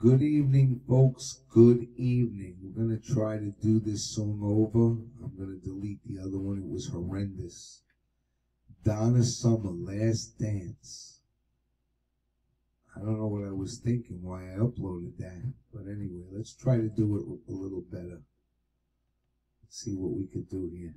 Good evening, folks. Good evening. We're going to try to do this song over. I'm going to delete the other one. It was horrendous. Donna Summer, Last Dance. I don't know what I was thinking, why I uploaded that. But anyway, let's try to do it a little better. Let's see what we could do here.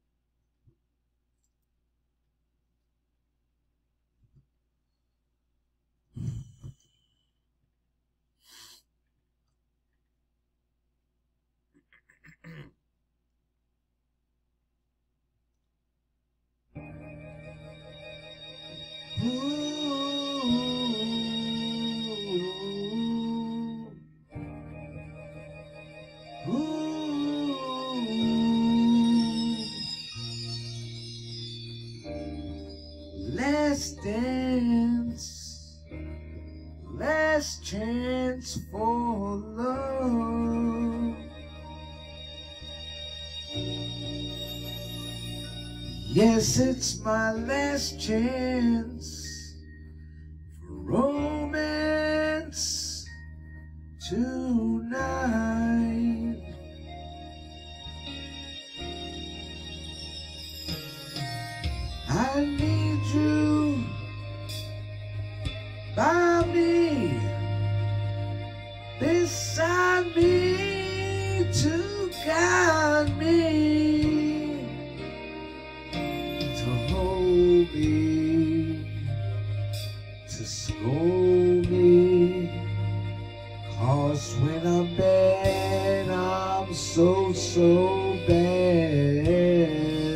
Last dance, last chance for love. Yes, it's my last chance for romance tonight. I need you by me, beside me, to guide me, to hold me, to scold me. 'Cause when I'm bad, I'm so bad.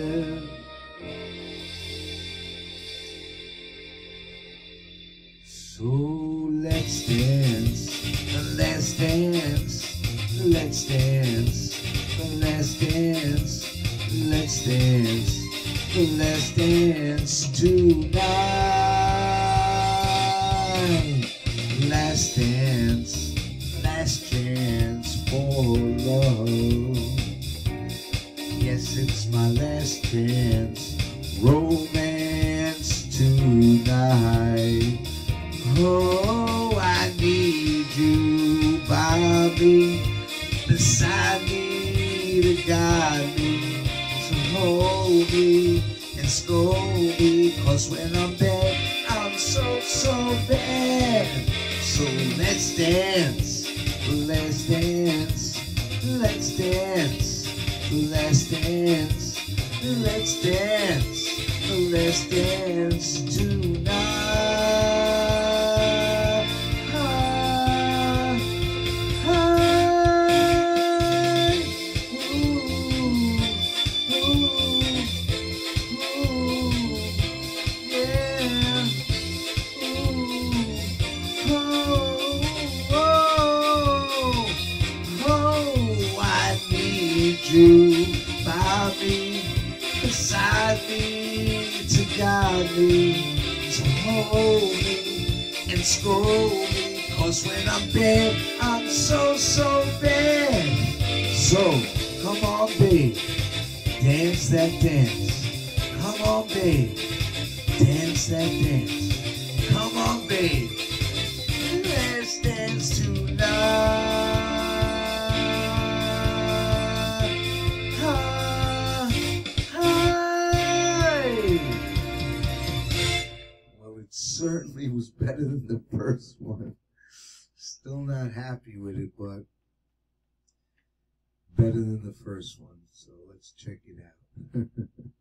So let's dance, let's dance, let's dance, let's dance, let's dance, let's dance tonight. Last dance, last chance for love. Yes, it's my last chance, romance tonight. Oh, I need you by me, beside me, to guide me, to hold me and scold me. 'Cause when I'm bad, I'm so bad. So let's dance, let's dance, let's dance, let's dance, let's dance, let's dance tonight. You by me, beside me, to guide me, to hold me and scold me. 'Cause when I'm bad, I'm so bad. So come on, babe, dance that dance. Come on, babe, dance that dance. Come on, babe, let's dance tonight. Certainly was better than the first one. Still not happy with it, but better than the first one. So let's check it out.